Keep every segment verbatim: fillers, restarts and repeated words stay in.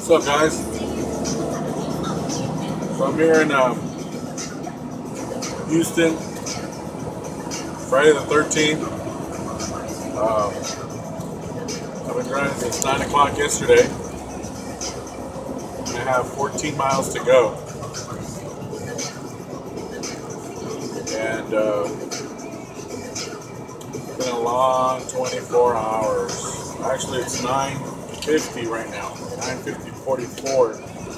What's up, guys? So I'm here in um, Houston, Friday the thirteenth. Um, I've been driving since nine o'clock yesterday, and I have fourteen miles to go. And uh, it's been a long twenty-four hours. Actually, it's nine fifty right now. nine fifty forty-four.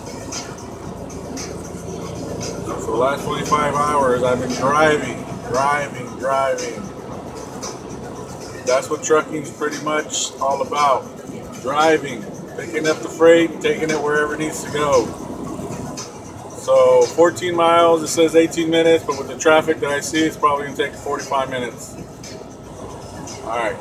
For the last twenty-five hours, I've been driving, driving, driving. That's what trucking's pretty much all about. Driving, picking up the freight, taking it wherever it needs to go. So fourteen miles, it says eighteen minutes, but with the traffic that I see, it's probably gonna take forty-five minutes. All right.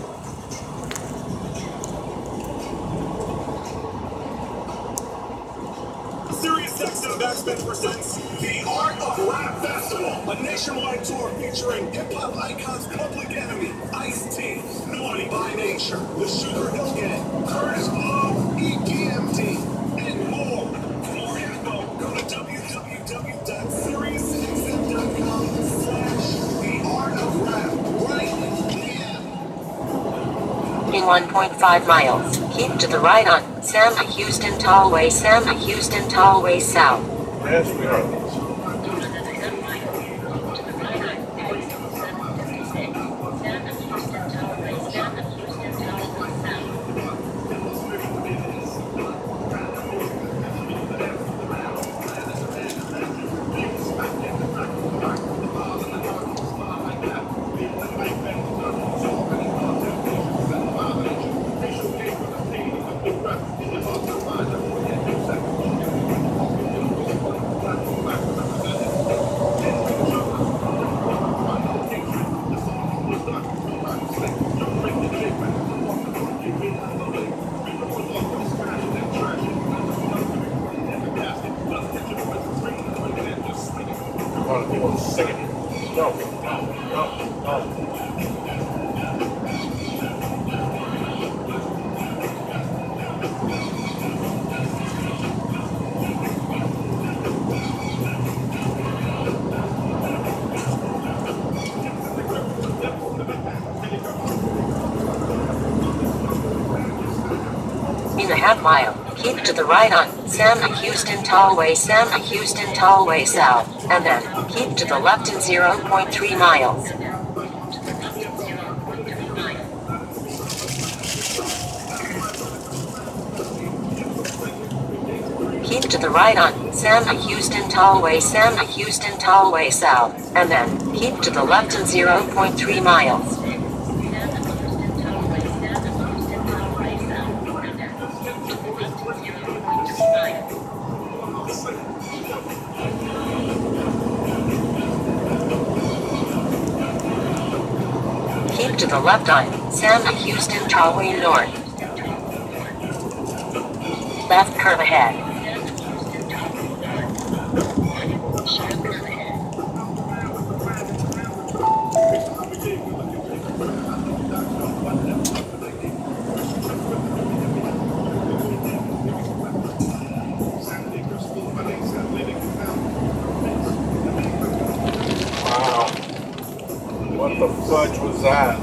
SiriusXM presents The Art of Rap Festival, a nationwide tour featuring hip-hop icons Public Enemy, Ice-T, Naughty by Nature, The Sugar Hill Gang, Curtis Blow, E D M D, and more. For more info, go to w w w dot sirius x m dot com slash The Art of Rap right now. In one point five miles, keep to the right on Sam Houston Tollway, Sam Houston Tollway South. Yes, we are. No, no, no. In a half mile, keep to the right on Sam Houston Tollway, Sam Houston Tollway South, and then keep to the left in zero point three miles. Keep to the right on Sam Houston Tollway, Sam Houston Tollway South, and then keep to the left in zero point three miles. Keep to the left on Sam Houston Tollway North. Left curve ahead. Wow. What the fudge was that?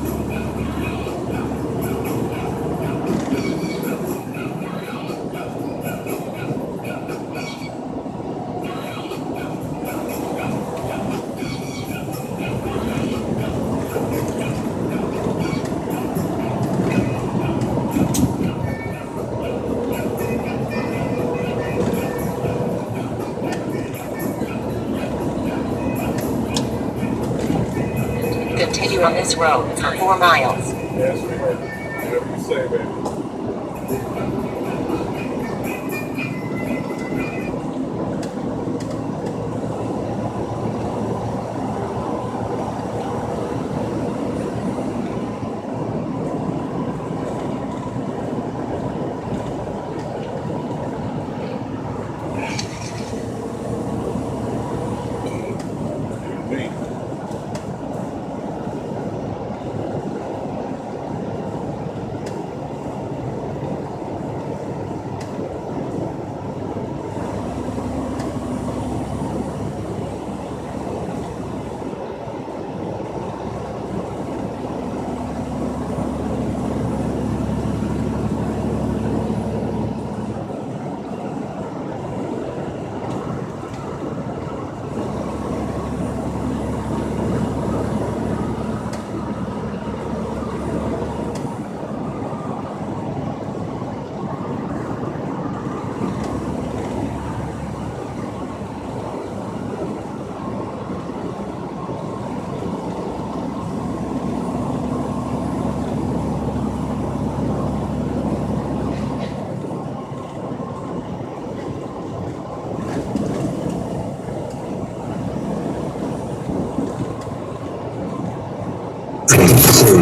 Continue on this road for four miles. Yes, we heard. Whatever you say, baby.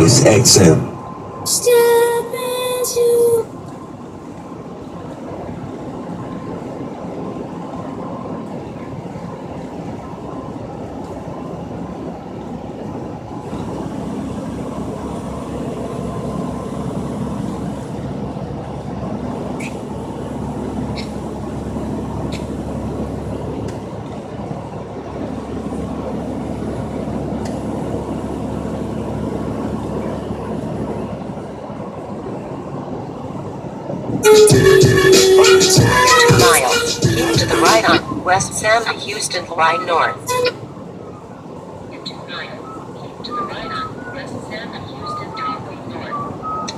Sirius X M. Step into two miles. Keep to the right on West Sam Houston line north. In two miles, keep to the right on West Sam Houston Tollway north.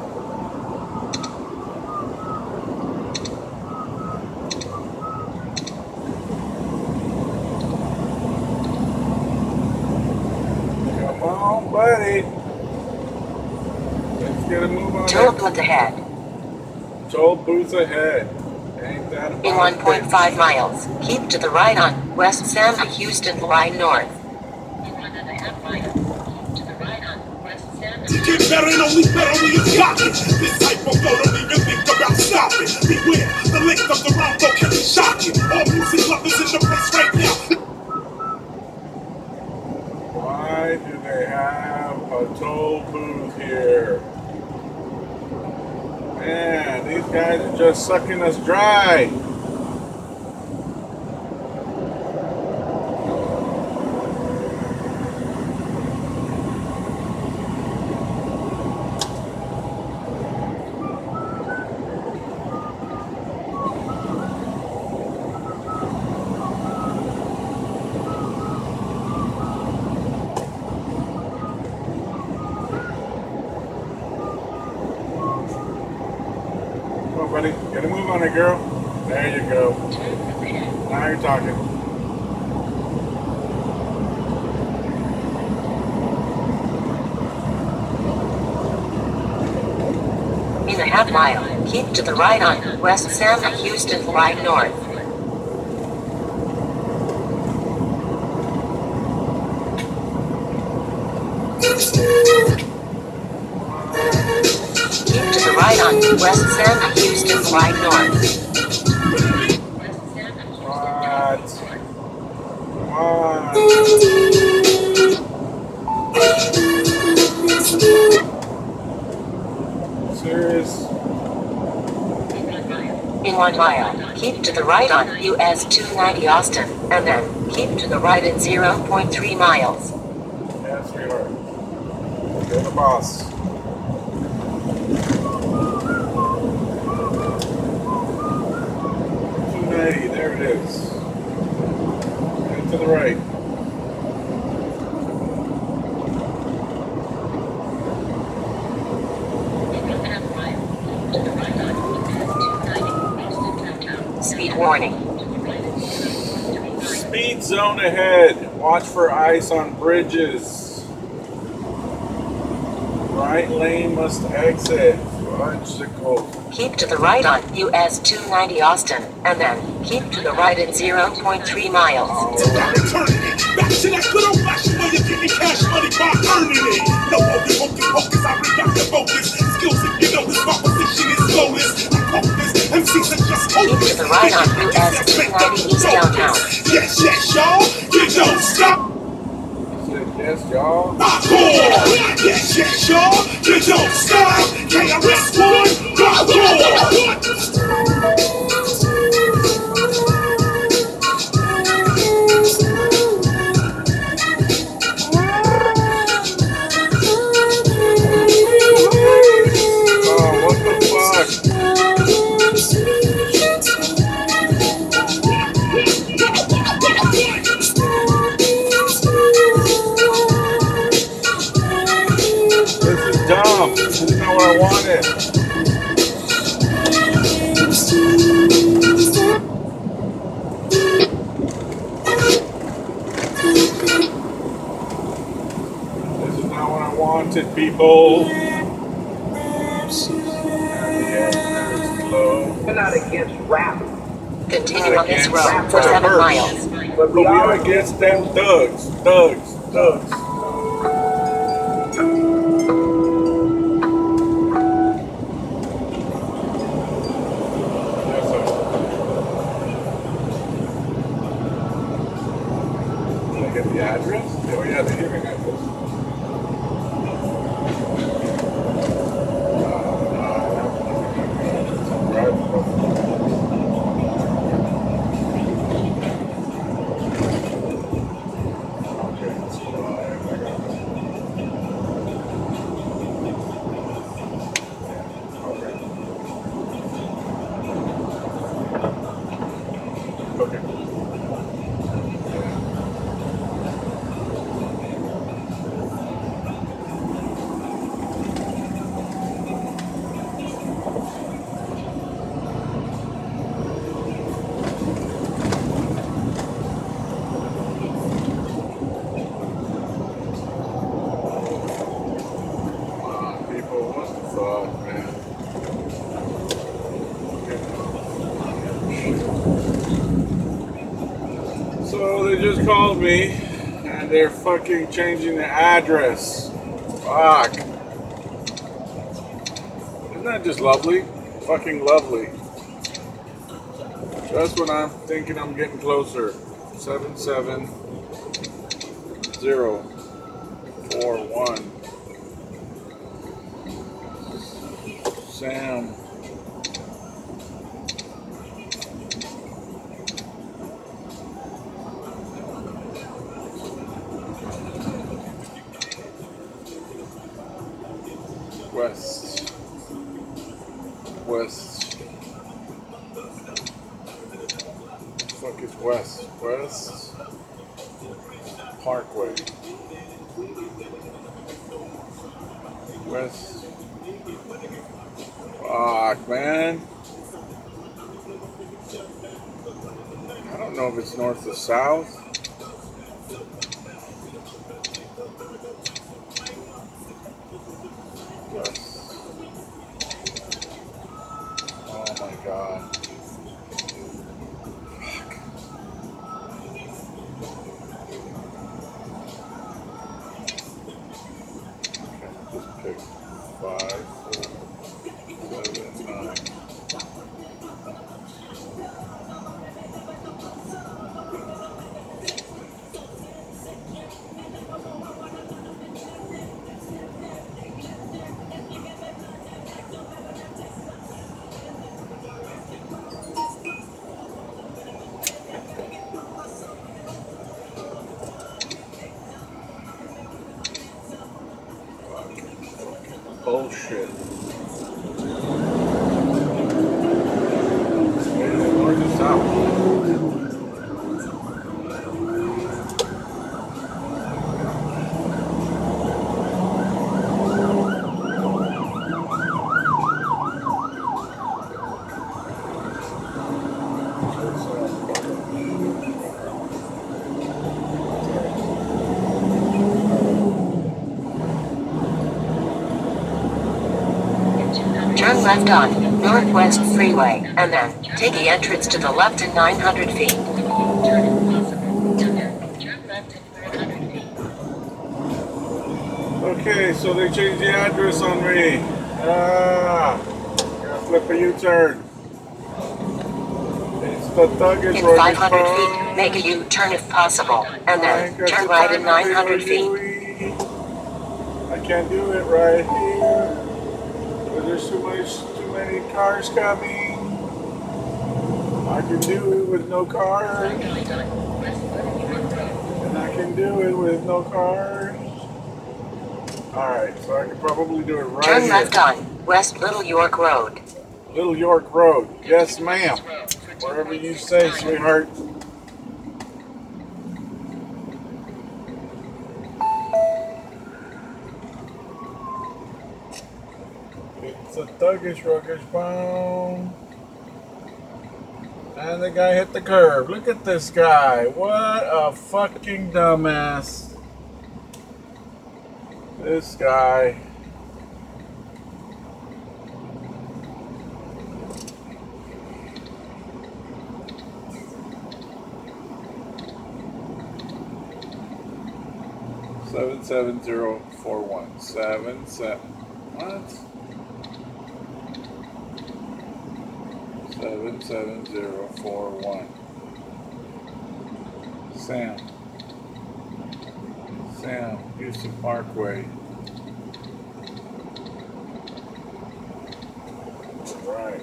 Come on, buddy. Let's get a move on Toll it. booth ahead. Toll booth ahead. Ain't that about In one point five it? miles, keep to the right on West Sam Houston line north. In one and a half miles, keep to the right on West Sam Get better and only better when you got it. This type of flow don't even think about stopping. Beware, the length of the round flow can be shocking. All music lovers in the place right now. Why do they have a toll booth here? Man, these guys are just sucking us dry. Come on, buddy. Get a move on it, girl. There you go. Now you're talking. In a half mile, keep to the right on West Sam Houston line north. Keep to the right on West Sam Houston line north. What? Come on. Serious? In one mile, keep to the right on U S two ninety Austin, and then keep to the right in zero point three miles. Yeah, sweetheart. You're the boss. two ninety, there it is. And to the right. Speed warning. Speed zone ahead. Watch for ice on bridges. Right lane must exit. Bicycle. Keep to the right on U S two ninety Austin, and then keep to the right in zero point three miles. Eternity. Back to that good old fashioned way of getting cash money by earning it. No hocus pocus pocus, I bring back the focus. Skills if you know this, my position is flawless. I focus, M Cs are just hopeless. Keep to the right on U S two ninety East downtown. Yes, yes, y'all. You don't stop. Yes, y'all. Rock on! Yes, yes, y'all! You don't stop! K R S One, rock on! Oh, what the fuck? This is dumb. This is not what I wanted. This is not what I wanted, people. We're not against rap, Continue on this road for seven miles. but But we we are are against them thugs, thugs, thugs. The address? Oh yeah, the hearing address. So they just called me and they're fucking changing the address. Fuck. Isn't that just lovely? Fucking lovely. Just when I'm thinking I'm getting closer. seven seven zero four one. Sam. West. West. What the fuck is West? West Parkway. West. Fuck, man. I don't know if it's north or south. West. Oh my god. Fuck. Okay, just pick five, four, seven, nine. Bullshit. North and south. Turn left on Northwest Freeway, and then take the entrance to the left in nine hundred feet. Turn impossible. Turn left in nine hundred feet. Okay, so they changed the address on me. Ah, gotta flip a U-turn. It's the Thuggish In five hundred feet, make a U-turn if possible, and then turn right in nine hundred feet. I can't do it right here. There's too much, too many cars coming. I can do it with no cars. And I can do it with no cars. Alright, so I can probably do it right Turn here. left on West Little York Road. Little York Road. Yes, ma'am. Wherever you say, sweetheart. It's a thuggish, ruggish bone. And the guy hit the curb. Look at this guy. What a fucking dumbass. This guy. Seven seven zero four one. Seven seven. What? Seven seven zero four one. Sam. Sam Houston Parkway. Right.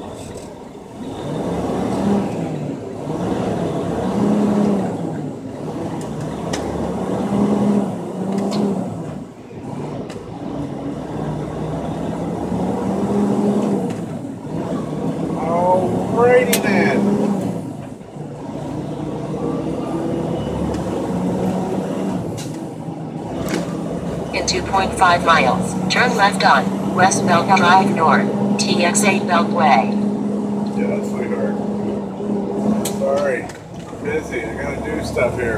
Alrighty then. In two point five miles, turn left on West Belt Drive North, T X eight Beltway. Yeah, sweetheart. Sorry, I'm busy. I gotta do stuff here.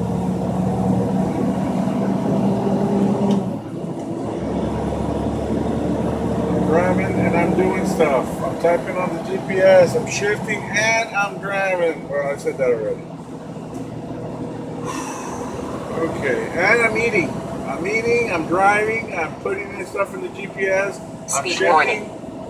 I'm driving and I'm doing stuff. I'm typing on the G P S. I'm shifting and I'm driving. Well, I said that already. Okay, and I'm eating. I'm eating, I'm driving, I'm putting this stuff in the G P S. I'm Speed shifting. warning.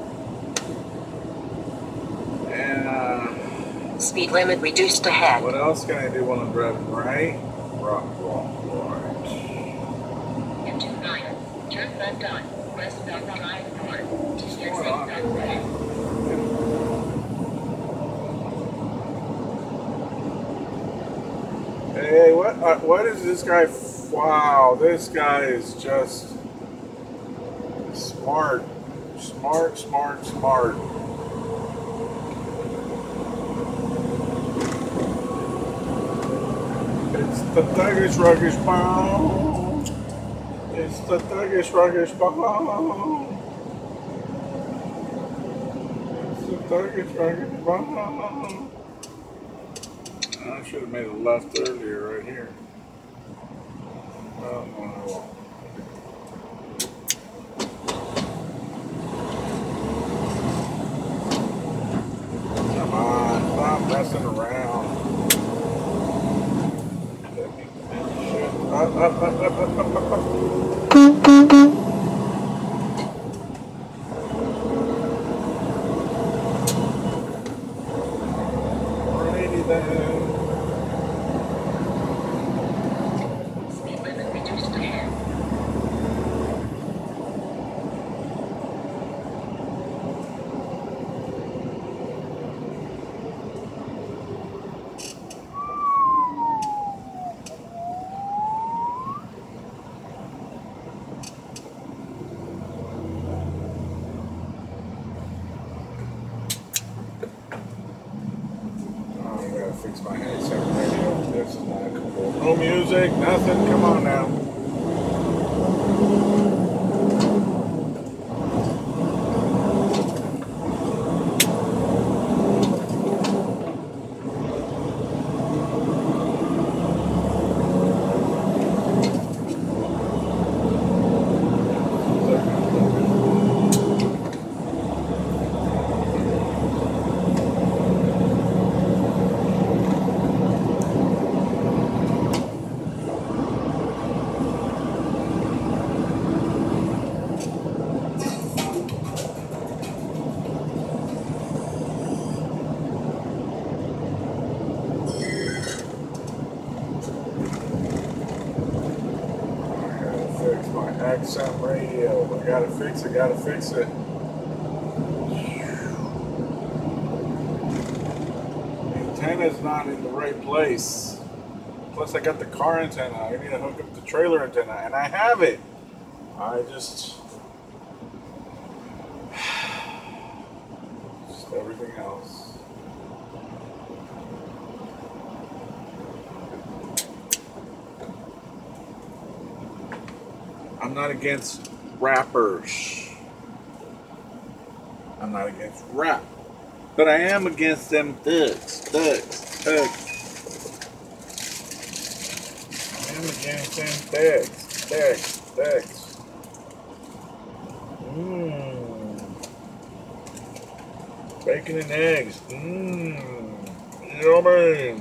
And uh, Speed limit reduced ahead. what else can I do while I'm driving? Right? Rock, rock, right. In two miles, turn left on West Belt Drive North, T X eight Beltway. Hey, what? Uh, what is this guy? Wow, this guy is just smart, smart, smart, smart. It's the thuggish, ruggish bomb. It's the thuggish, ruggish bomb. It's the thuggish, ruggish bomb. I should have made a left earlier right here. Oh, no, I won't. Come on, stop messing around. Let me finish it. Up, up, up, up, up, up, up, up. Alrighty then. Fix my headset radio. This is not cool. No music, nothing. Come on now. X M radio. I gotta fix it, gotta fix it. The antenna's not in the right place. Plus I got the car antenna. I need to hook up the trailer antenna, and I have it. I just just everything else. I'm not against rappers. I'm not against rap. But I am against them thugs, thugs, thugs. I am against them thugs, thugs, thugs. Mmm. Bacon and eggs. Mmm. Yummy.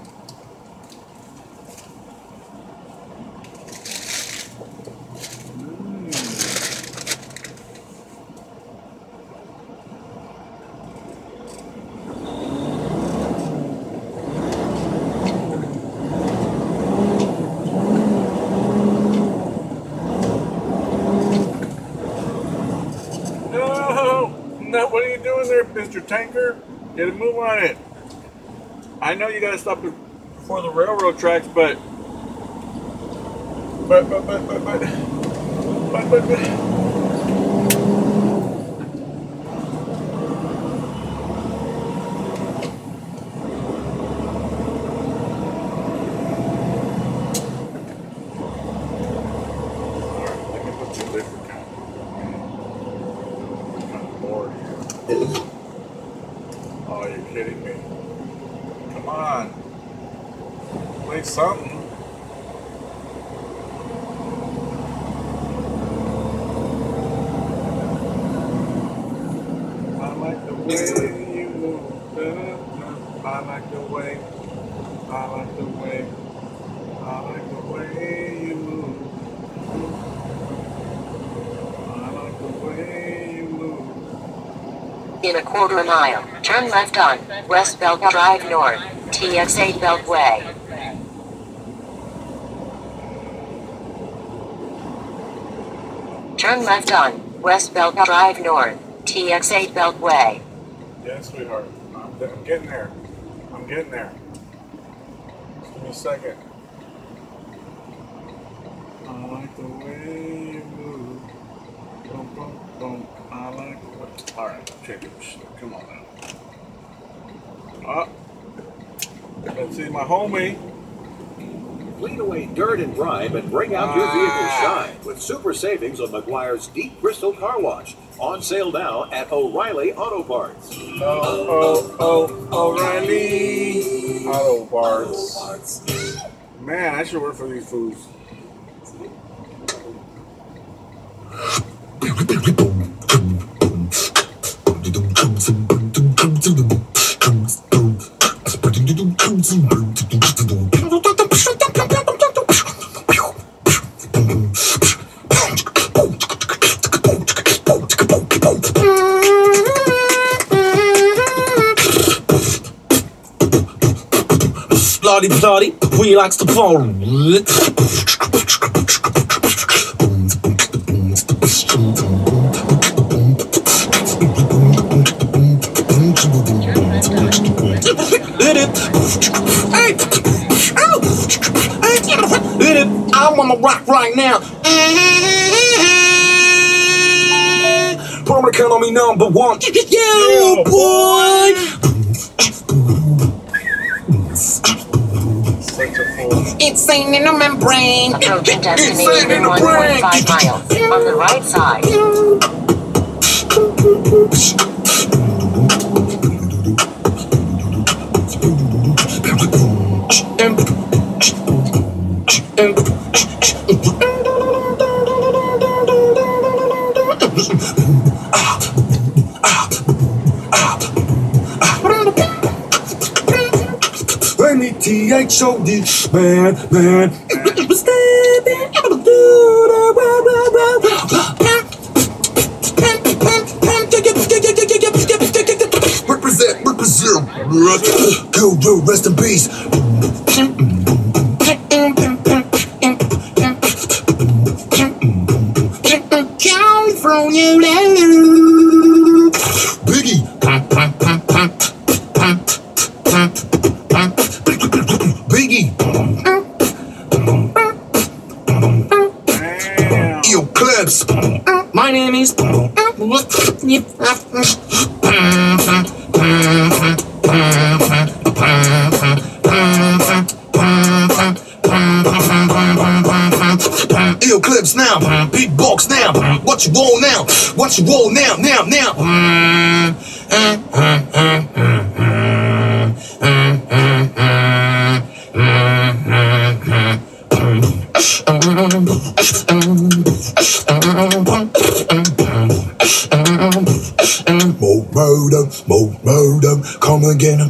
doing there, Mister Tanker? Get a move on it. I know you gotta stop before the railroad tracks, but but but but but but but but. but. Oh, you're kidding me. Come on. Play something. I like the way you move. I like the way. I like the way. I like the way you move. I like the way you move. In a quarter mile, turn left on West Belt Drive North, T X eight Beltway. Turn left on West Belt Drive North, T X eight Beltway. Yes, sweetheart. I'm, I'm getting there. I'm getting there. Just give me a second. I like the way you move. Boom, boom, boom. I like the way. All right, chickens. Come on now. Up. Let's see my homie. Clean away dirt and grime and bring out your vehicle's shine with super savings on McGuire's Deep Crystal Car Wash. On sale now at O'Reilly Auto Parts. Oh, oh, oh, O'Reilly Auto Parts. Man, I should work for these fools. Bloody, bloody, we likes to fall. I wanna rock right now. Probably count on me number one. Yeah, boy. It's ain't in the membrane. Approaching destination in one point five miles. On the right side. T H O D, man, man. Represent, represent. Go, go, rest in peace. California, Biggie. Biggie. Yo, Clips. My name is. Yo, Clips now. Beatbox now. What you want now? What you want now? Now, now. More murder, more murder, come again.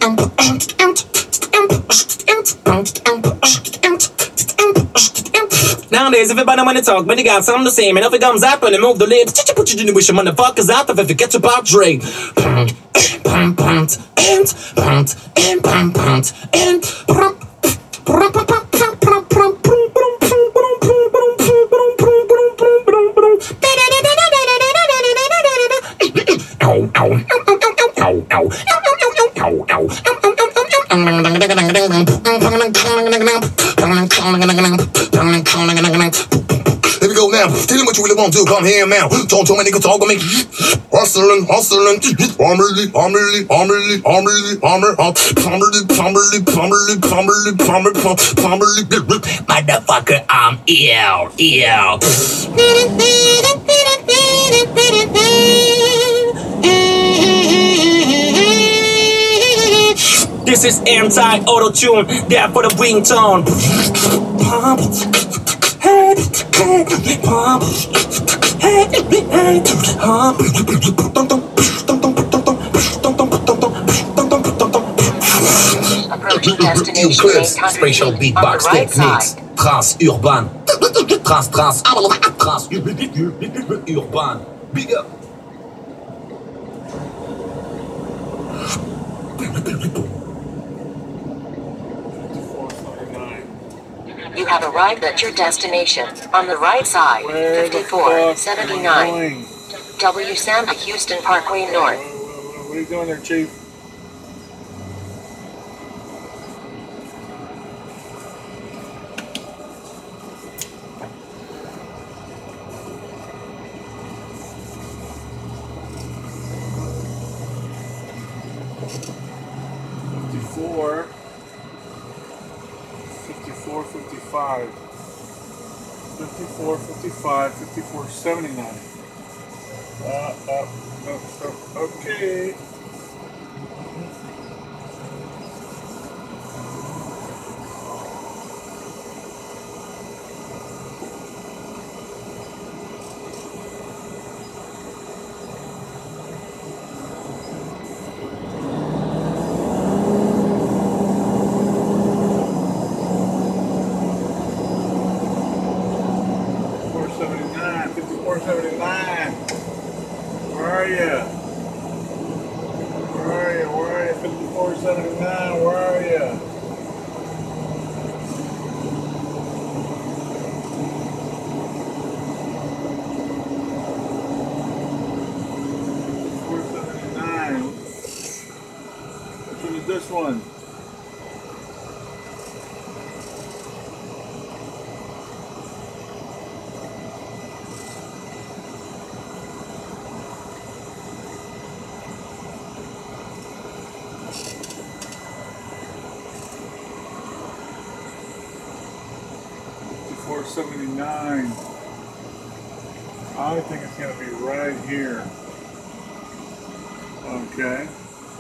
Nowadays, everybody wanna talk, but they got something to say. Man, if it comes up and they move the lips, put you in the wish motherfuckers out if it gets about Dre. Pound, pound, pound, and pound, and pound, pound, and pump, pump, pump, pump, pump, pump, pump, ow, ow. Here we go now. Tell them what you really want to do. Come here now. Don't tell me nigga talk to me. Hustling, hustling. Armory, armory, armory, armory, armory, armory, armory, armory, armory, armory, armory. Motherfucker, I'm ill, ill. This is anti-auto-tune, there for the ringtone. Pump, head, head, pump, head, head, pump. Approaching destination eight hundred Spatial feet beatbox on the right techniques. side. Trans urban. Trans, trans, trans urban. Big up. You have arrived at your destination on the right side, fifty-four seventy-nine. W Sam Houston Parkway North. What are you doing there, Chief? fifty-four, fifty-four, fifty-five, fifty-four, fifty-five, fifty-four, seventy-nine. Uh, uh, uh, uh, okay. fifty-four seventy-nine. Where are you? Where are you? Where are you? fifty-four seventy-nine. Where are you? fifty-four seventy-nine. Which one is this one? four seventy-nine. I think it's going to be right here. Okay.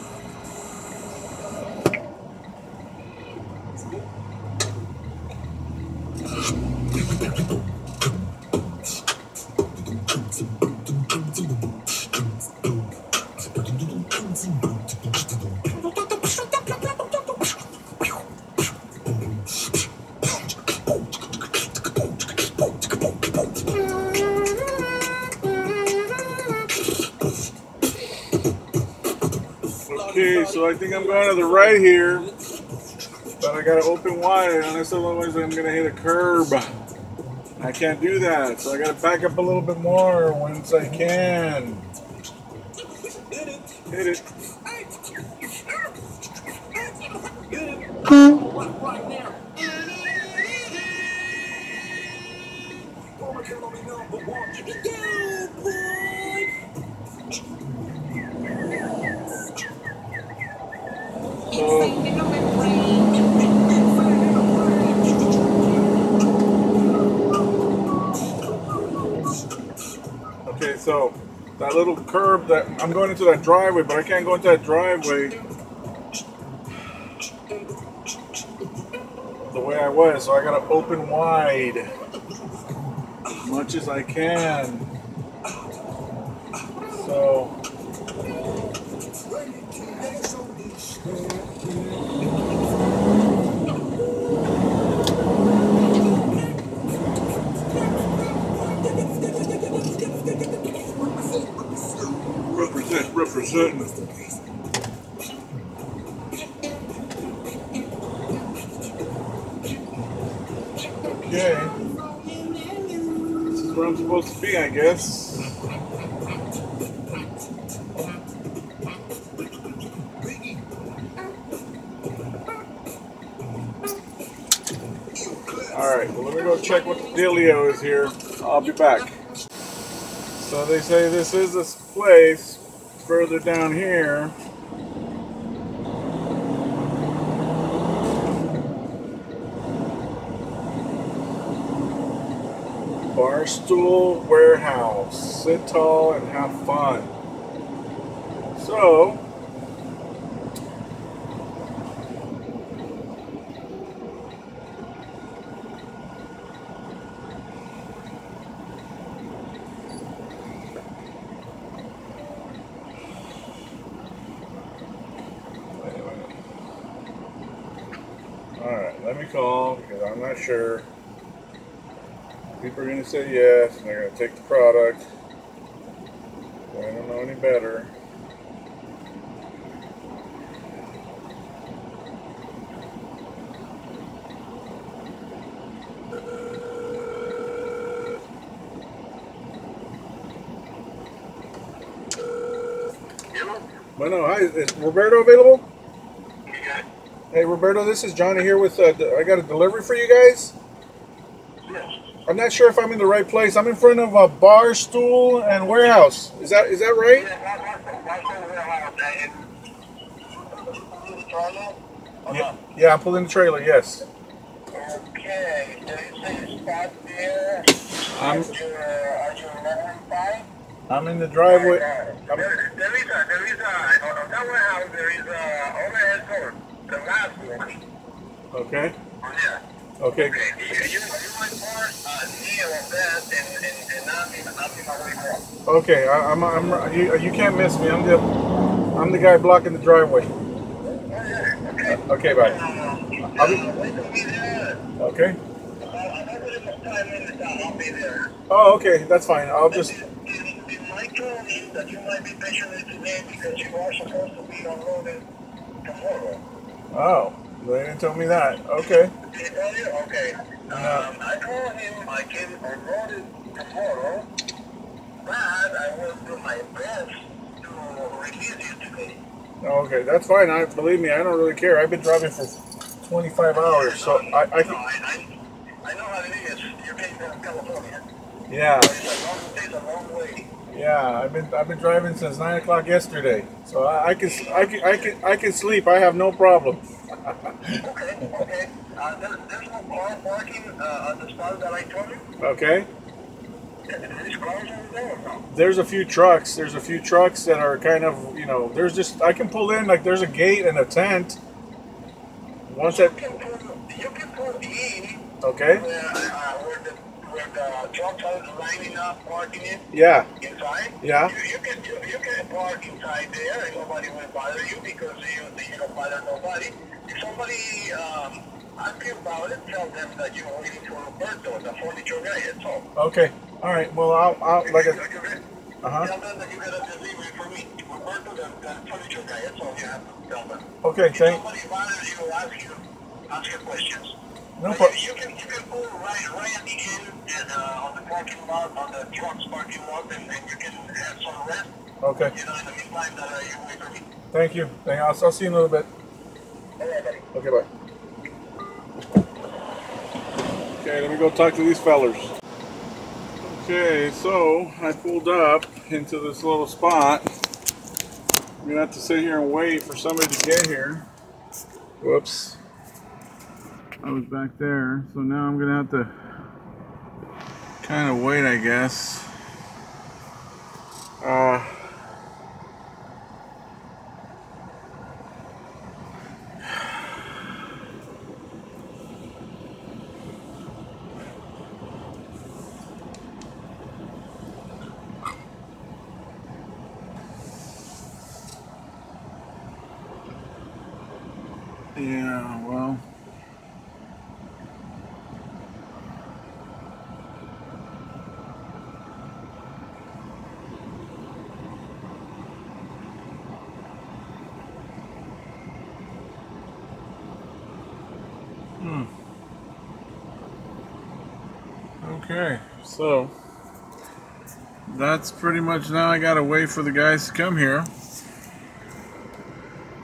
Okay, so I think I'm going to the right here, but I gotta open wide, unless otherwise I'm gonna hit a curb. I can't do that, so I gotta back up a little bit more once I can. Hit it. Okay, so that little curb that I'm going into that driveway, but I can't go into that driveway the way I was, so I gotta open wide as much as I can. So represent, representing. Okay. This is where I'm supposed to be, I guess. Alright, well, let me go check what the dealio is here. I'll be back. So they say this is this place further down here. Barstool Warehouse. Sit tall and have fun. So, alright, let me call because I'm not sure. People are going to say yes, and they're going to take the product. I don't know any better. Bueno, hi, is Roberto available? Yeah. Hey, Roberto, this is Johnny here with, uh, I got a delivery for you guys. Yes. I'm not sure if I'm in the right place. I'm in front of a bar, stool, and warehouse. Is that is that right? Yeah, that's that's over there. Yeah, yeah, I'm pulling the trailer, yes. Okay, so you say you stop there. I'm, Are you, uh, are you left-hand side? I'm in the driveway. There, I'm, there is a, there is a, on that warehouse, there is a overhead door. The last one. okay, Oh, yeah. okay, Okay, you, you, you might park uh, near of that and, and, and not in, not in my way home. okay. I, I'm, I'm, you, you can't miss me. I'm the, I'm the guy blocking the driveway. Oh, yeah, okay. Uh, okay, bye. Uh, I'll be, uh, wait till me there. okay. Uh, I'm not going to put five minutes down. I'll be there. Oh, okay, that's fine. I'll just. It, it, it might tell me that you might be patiently today because you are supposed to be unloaded tomorrow. Oh, they didn't tell me that. Okay. Did he tell you? Okay. Um, I told him I can unload it tomorrow, but I will do my best to release you today. Okay, that's fine. I believe me. I don't really care. I've been driving for twenty-five hours, so I, I No, can. I, I, I know how it is. You came from California. Yeah, It's a long, it's a long way. yeah. I've been I've been driving since nine o'clock yesterday, so I, I can I can I can I can sleep. I have no problem. Okay, okay. Uh, there, there's no car parking uh, on the spot that I told you. Okay. There's cars over there or no? There's a few trucks. There's a few trucks that are kind of, you know, there's just, I can pull in, like there's a gate and a tent. Once You that, can pull, you can pull in okay, where, uh, where the where the trucks are lining up, parking it yeah, inside. yeah, You, you can you, you can park inside there and nobody will bother you because you you don't bother nobody. If somebody um asks you about it, tell them that you're waiting for Roberto, the furniture guy. That's all. okay, all right, well, I'll, I'll like You- a, you- you- uh-huh, Tell them that you got a delivery for me. Roberto, the, the furniture guy. That's all you have to tell them. okay, If thank, somebody bothers you, ask you, ask you questions. no But problem, you, you can you can pull right right at the end and uh, on the parking lot, on the truck's parking lot, and, and you can have some rest. okay, You know, in the meantime, that uh, you wait for me. thank you, thank, I'll, I'll see you in a little bit, All right, buddy. okay, bye. Okay, let me go talk to these fellers. Okay, so I pulled up into this little spot. I'm gonna have to sit here and wait for somebody to get here. Whoops. I was back there, so now I'm gonna have to kind of wait, I guess. Uh, yeah, well. Hmm. Okay, so that's pretty much now. I gotta wait for the guys to come here,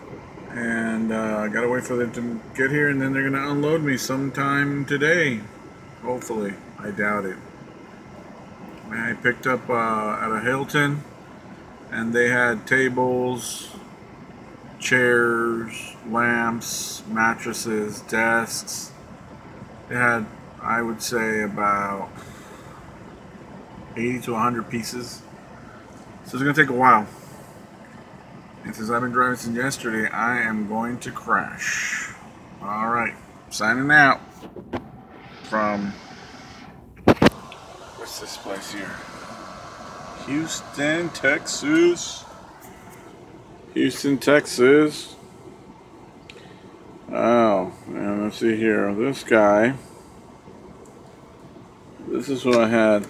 and uh, I gotta wait for them to get here, and then they're gonna unload me sometime today. Hopefully. I doubt it. I picked up uh, at a Hilton, and they had tables, chairs, lamps, mattresses, desks. They had, I would say, about eighty to one hundred pieces. So it's going to take a while. And since I've been driving since yesterday, I am going to crash. Alright, signing out from, what's this place here? Houston, Texas. Houston, Texas. Oh, and let's see here. This guy. This is what I had.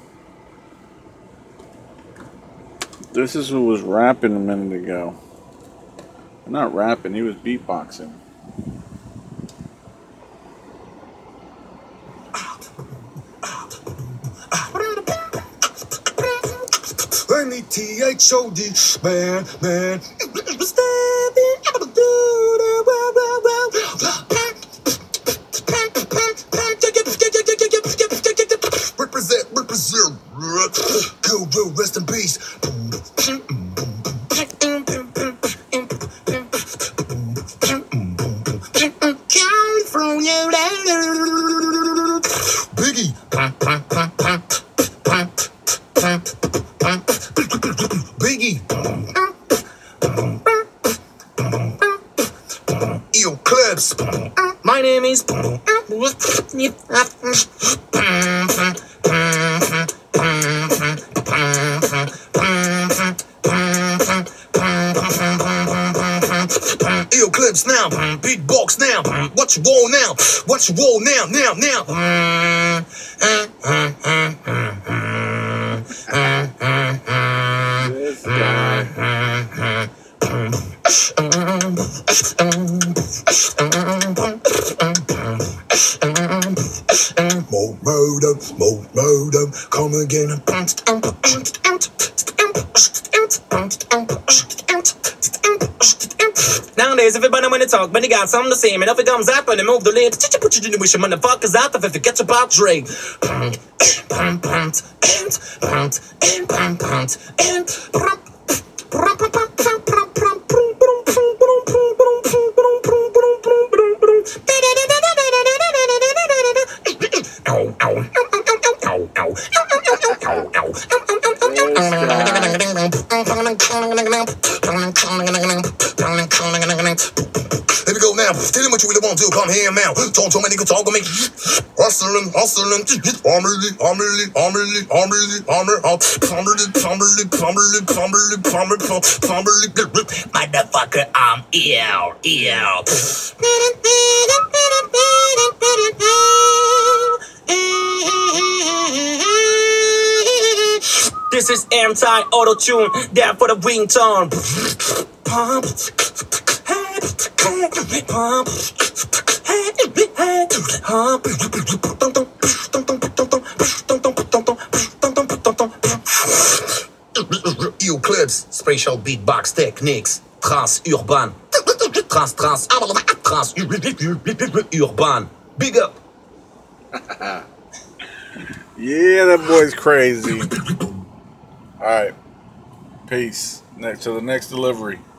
This is who was rapping a minute ago. Not rapping, he was beatboxing. N E T H O D, man, man. Represent, represent. Go, go, rest in peace. Biggie. Biggie. Yo, Clips. My name is. Yo, Clips now. Beatbox now. What you want now? What you want now? Now, now. This guy. More murder, more murder, come again. Nowadays, everybody when they talk, but they got something to say. And if it comes up and they move the lips, put you in the wish, motherfuckers out of if it gets about Drake. And Here we go now. Tell him what you really want to. Come here now. Don't too many good talk on me. Hustling, hustling. Armorly, armorly, armorly, armorly, armor. Armorly, armorly, armorly, armorly, armorly, armorly. motherfucker, I'm ill, ill. This is anti-auto-tune, there for the ringtone. Pump, pump, Yo, Clips. Spatial beatbox techniques, trans-urban, trans-trans, trans-urban. Big up. Yeah, that boy's crazy. Alright. Peace. Next to the next delivery.